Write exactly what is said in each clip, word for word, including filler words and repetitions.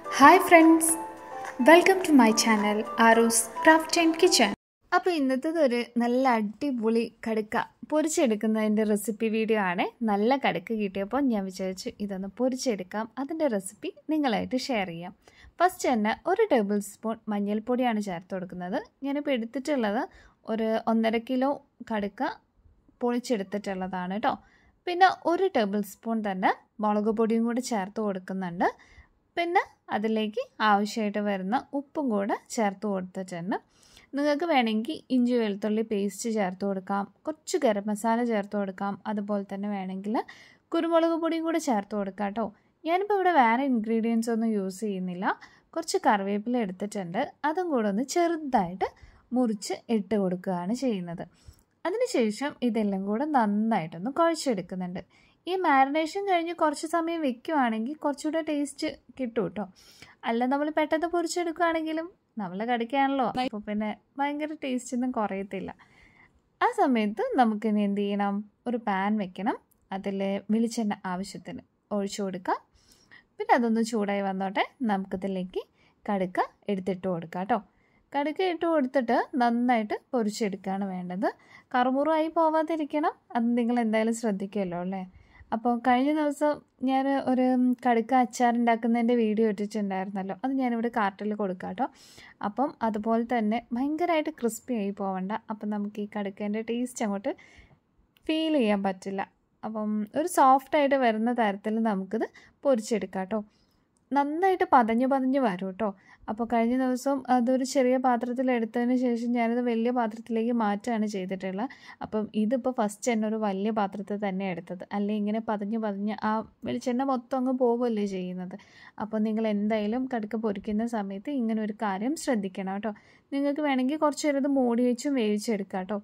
Hi friends, welcome to my channel Aru's Craft and Kitchen. അപ്പോൾ ഇന്നത്തേത് ഒരു നല്ല അടിപൊളി കടുക്ക പൊരിച്ചെടുക്കുന്നതിൻ്റെ റെസിപ്പി വീഡിയോ ആണ്. നല്ല കടുക്ക കിട്ടിയപ്പോൾ ഞാൻ വിചാരിച്ചു ഇതൊന്ന് പൊരിച്ചെടുക്കാം, അതിൻ്റെ റെസിപ്പി നിങ്ങളായിട്ട് ഷെയർ ചെയ്യാം. ഫസ്റ്റ് തന്നെ ഒരു ടേബിൾ സ്പൂൺ മഞ്ഞൾപ്പൊടിയാണ് ചേർത്ത് കൊടുക്കുന്നത്. ഞാനിപ്പോൾ എടുത്തിട്ടുള്ളത് ഒരു ഒന്നര കിലോ കടുക്ക പൊളിച്ചെടുത്തിട്ടുള്ളതാണ് കേട്ടോ. പിന്നെ ഒരു ടേബിൾ സ്പൂൺ തന്നെ മുളക് പൊടിയും കൂടി ചേർത്ത് കൊടുക്കുന്നുണ്ട്. പിന്നെ അതിലേക്ക് ആവശ്യമായിട്ട് വരുന്ന ഉപ്പും കൂടെ ചേർത്ത് കൊടുത്തിട്ടുണ്ട്. നിങ്ങൾക്ക് വേണമെങ്കിൽ ഇഞ്ചി വെളുത്തുള്ളി പേസ്റ്റ് ചേർത്ത് കൊടുക്കാം, കുറച്ച് ഗരം മസാല ചേർത്ത് കൊടുക്കാം, അതുപോലെ തന്നെ വേണമെങ്കിൽ കുരുമുളക് പൊടിയും കൂടെ ചേർത്ത് കൊടുക്കാം കേട്ടോ. ഞാനിപ്പോൾ ഇവിടെ വേറെ ഇൻഗ്രീഡിയൻസ് ഒന്നും യൂസ് ചെയ്യുന്നില്ല. കുറച്ച് കറിവേപ്പില എടുത്തിട്ടുണ്ട്, അതും കൂടെ ഒന്ന് ചെറുതായിട്ട് മുറിച്ച് ഇട്ട് കൊടുക്കുകയാണ് ചെയ്യുന്നത്. അതിനുശേഷം ഇതെല്ലാം കൂടെ നന്നായിട്ടൊന്ന് കുഴച്ചെടുക്കുന്നുണ്ട്. ഈ മാരിനേഷൻ കഴിഞ്ഞ് കുറച്ച് സമയം വെക്കുകയാണെങ്കിൽ കുറച്ചുകൂടെ ടേസ്റ്റ് കിട്ടും കേട്ടോ. അല്ല നമ്മൾ പെട്ടെന്ന് പൊരിച്ചെടുക്കുകയാണെങ്കിലും നമ്മൾ കടിക്കുകയാണല്ലോ, അപ്പോൾ പിന്നെ ഭയങ്കര ടേസ്റ്റ് ഒന്നും കുറയത്തില്ല. ആ സമയത്ത് നമുക്കിനി എന്ത് ചെയ്യണം, ഒരു പാൻ വെക്കണം. അതിൽ വെളിച്ചെണ്ണ ആവശ്യത്തിന് ഒഴിച്ചു കൊടുക്കാം. പിന്നെ അതൊന്ന് ചൂടായി വന്നോട്ടെ, നമുക്കിതിലേക്ക് കടുക്ക എടുത്തിട്ട് കൊടുക്കാം കേട്ടോ. കടുക്ക ഇട്ട് കൊടുത്തിട്ട് നന്നായിട്ട് പൊരിച്ചെടുക്കുകയാണ് വേണ്ടത്. കറുമുറായി പോവാതിരിക്കണം, അത് നിങ്ങൾ എന്തായാലും ശ്രദ്ധിക്കുമല്ലോ അല്ലേ. അപ്പോൾ കഴിഞ്ഞ ദിവസം ഞാൻ ഒരു കടുക്ക അച്ചാറുണ്ടാക്കുന്നതിൻ്റെ വീഡിയോ ഇട്ടിട്ടുണ്ടായിരുന്നല്ലോ, അത് ഞാനിവിടെ കാർട്ടിൽ കൊടുക്കാം കേട്ടോ. അപ്പം അതുപോലെ തന്നെ ഭയങ്കരമായിട്ട് ക്രിസ്പി ആയി പോവണ്ട, അപ്പം നമുക്ക് ഈ കടുക്കേൻ്റെ ടേസ്റ്റ് അങ്ങോട്ട് ഫീൽ ചെയ്യാൻ പറ്റില്ല. അപ്പം ഒരു സോഫ്റ്റായിട്ട് വരുന്ന തരത്തിൽ നമുക്കിത് പൊരിച്ചെടുക്കാം കേട്ടോ. നന്നായിട്ട് പതഞ്ഞ് പതഞ്ഞ് വരും കേട്ടോ. അപ്പോൾ കഴിഞ്ഞ ദിവസം അതൊരു ചെറിയ പാത്രത്തിൽ എടുത്തതിന് ശേഷം ഞാനത് വലിയ പാത്രത്തിലേക്ക് മാറ്റുകയാണ് ചെയ്തിട്ടുള്ളത്. അപ്പം ഇതിപ്പോൾ ഫസ്റ്റ് തന്നെ ഒരു വലിയ പാത്രത്തിൽ തന്നെ എടുത്തത്, അല്ലെങ്കിൽ ഇങ്ങനെ പതഞ്ഞ് പതഞ്ഞ് ആ വെളിച്ചെണ്ണ മൊത്തം അങ്ങ് പോവുകയല്ലേ ചെയ്യുന്നത്. അപ്പോൾ നിങ്ങൾ എന്തായാലും കടുക്ക പൊരിക്കുന്ന സമയത്ത് ഇങ്ങനെ ഒരു കാര്യം ശ്രദ്ധിക്കണം കേട്ടോ. നിങ്ങൾക്ക് വേണമെങ്കിൽ കുറച്ച് നേരം ഇത് മൂടി വെച്ചും വേവിച്ചെടുക്കാം കേട്ടോ.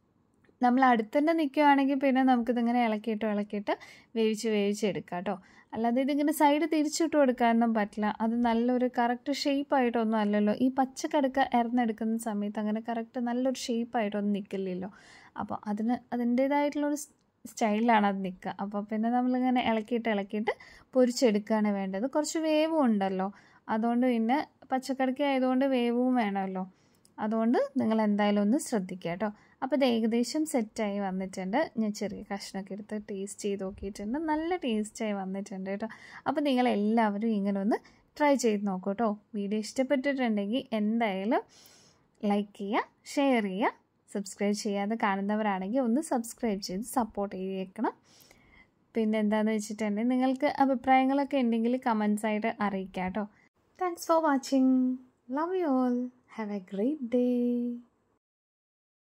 നമ്മൾ അടുത്ത് തന്നെ നിൽക്കുകയാണെങ്കിൽ പിന്നെ നമുക്കിതിങ്ങനെ ഇളക്കിയിട്ട് ഇളക്കിയിട്ട് വേവിച്ച് വേവിച്ചെടുക്കാം കേട്ടോ. അല്ലാതെ ഇതിങ്ങനെ സൈഡ് തിരിച്ചിട്ട് കൊടുക്കാനൊന്നും പറ്റില്ല, അത് നല്ലൊരു കറക്റ്റ് ഷേപ്പായിട്ടൊന്നും അല്ലല്ലോ. ഈ പച്ചക്കടുക്ക ഇറന്നെടുക്കുന്ന സമയത്ത് അങ്ങനെ കറക്റ്റ് നല്ലൊരു ഷേപ്പായിട്ടൊന്നും നിൽക്കില്ലല്ലോ. അപ്പോൾ അതിന് അതിൻ്റേതായിട്ടുള്ളൊരു സ്റ്റൈലാണ് അത് നിൽക്കുക. അപ്പോൾ പിന്നെ നമ്മളിങ്ങനെ ഇളക്കിയിട്ട് ഇളക്കിയിട്ട് പൊരിച്ചെടുക്കുകയാണ് വേണ്ടത്. കുറച്ച് വേവും ഉണ്ടല്ലോ, അതുകൊണ്ട് പിന്നെ പച്ചക്കടുക്ക ആയതുകൊണ്ട് വേവും വേണമല്ലോ. അതുകൊണ്ട് നിങ്ങൾ എന്തായാലും ഒന്ന് ശ്രദ്ധിക്കുക കേട്ടോ. അപ്പോൾ ഇത് ഏകദേശം സെറ്റായി വന്നിട്ടുണ്ട്. ഞാൻ ചെറിയ കഷ്ണമൊക്കെ എടുത്ത് ടേസ്റ്റ് ചെയ്ത് നോക്കിയിട്ടുണ്ട്, നല്ല ടേസ്റ്റായി വന്നിട്ടുണ്ട് കേട്ടോ. അപ്പോൾ നിങ്ങളെല്ലാവരും ഇങ്ങനെ ഒന്ന് ട്രൈ ചെയ്ത് നോക്കൂ കേട്ടോ. വീഡിയോ ഇഷ്ടപ്പെട്ടിട്ടുണ്ടെങ്കിൽ എന്തായാലും ലൈക്ക് ചെയ്യുക, ഷെയർ ചെയ്യുക, സബ്സ്ക്രൈബ് ചെയ്യാതെ കാണുന്നവരാണെങ്കിൽ ഒന്ന് സബ്സ്ക്രൈബ് ചെയ്ത് സപ്പോർട്ട് ചെയ്തേക്കണം. പിന്നെ എന്താണെന്ന് വെച്ചിട്ടുണ്ടെങ്കിൽ നിങ്ങൾക്ക് അഭിപ്രായങ്ങളൊക്കെ ഉണ്ടെങ്കിൽ കമൻസ് ആയിട്ട് അറിയിക്കാം കേട്ടോ. Thanks for watching. Love you all. Have a great day.